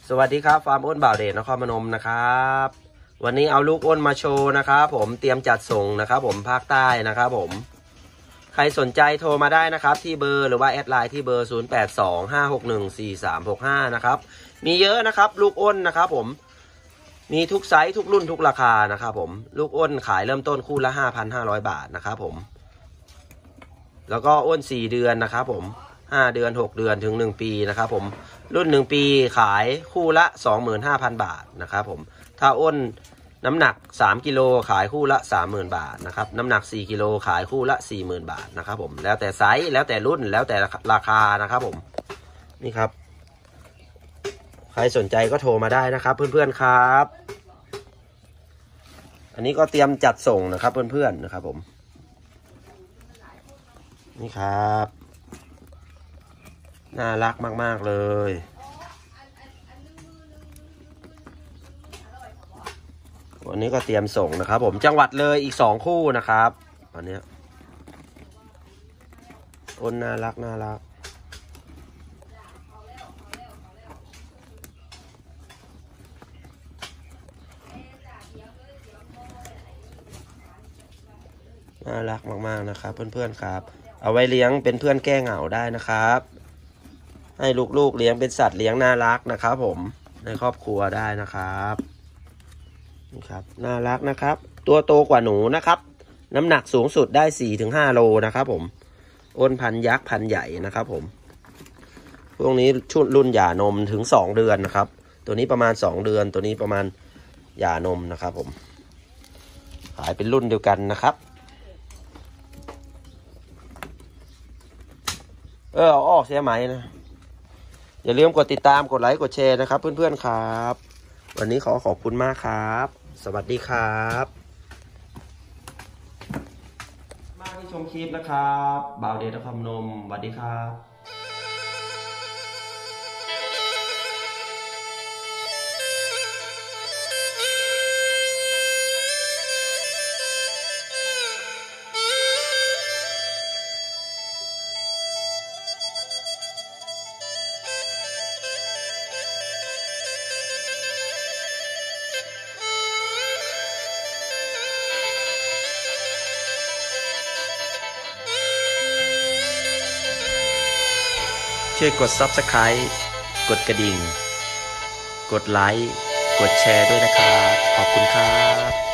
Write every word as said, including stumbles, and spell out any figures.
สวัสดีครับฟาร์มอ้นบ่าวเดชนครพนมนะครับวันนี้เอาลูกอ้นมาโชว์นะครับผมเตรียมจัดส่งนะครับผมภาคใต้นะครับผมใครสนใจโทรมาได้นะครับที่เบอร์หรือว่าแอดไลน์ที่เบอร์ศูนย์ แปด สอง ห้า หก หนึ่ง สี่ สาม หก ห้านะครับมีเยอะนะครับลูกอ้นนะครับผมมีทุกไซส์ทุกรุ่นทุกราคานะครับผมลูกอ้นขายเริ่มต้นคู่ละ ห้าพันห้าร้อย บาทนะครับผมแล้วก็อ้นสี่เดือนนะครับผมห้าเดือนหกเดือนถึงหนึ่งปีนะครับผมรุ่นหนึ่งปีขายคู่ละ สองหมื่นห้าพัน บาทนะครับผมถ้าอ้นน้ำหนักสามกิโลขายคู่ละ สามหมื่น บาทนะครับน้ำหนักสี่กิโลขายคู่ละ สี่หมื่น บาทนะครับผมแล้วแต่ไซส์แล้วแต่รุ่นแล้วแต่ราคานะครับผมนี่ครับใครสนใจก็โทรมาได้นะครับเพื่อนๆครับอันนี้ก็เตรียมจัดส่งนะครับเพื่อนๆนะครับผมนี่ครับน่ารักมากๆเลยวันนี้ก็เตรียมส่งนะครับผมจังหวัดเลยอีกสองคู่นะครับวันนี้อ้นน่ารักน่ารักน่ารักมากๆนะครับเพื่อนๆครับเอาไว้เลี้ยงเป็นเพื่อนแก้เหงาได้นะครับให้ลูกๆเลี้ยงเป็นสัตว์เลี้ยงน่ารักนะครับผมในครอบครัวได้นะครับนี่ครับน่ารักนะครับตัวโตกว่าหนูนะครับน้ำหนักสูงสุดได้ สี่ถึงห้า โลนะครับผมอ้นพันยักษ์พันใหญ่นะครับผมพวกนี้ชุดรุ่นหย่านมถึงสองเดือนนะครับตัวนี้ประมาณสองเดือนตัวนี้ประมาณหย่านมนะครับผมขายเป็นรุ่นเดียวกันนะครับเออเอาออกเสียไหมนะอย่าลืมกดติดตามกดไลค์กดแชร์นะครับเพื่อนๆครับวันนี้ขอขอบคุณมากครับสวัสดีครับมาที่ชมคลิปนะครับบ่าวเดชนครพนมสวัสดีครับช่วยกด ซับสไครบ์ กดกระดิ่งกดไลค์กดแชร์ด้วยนะครับขอบคุณครับ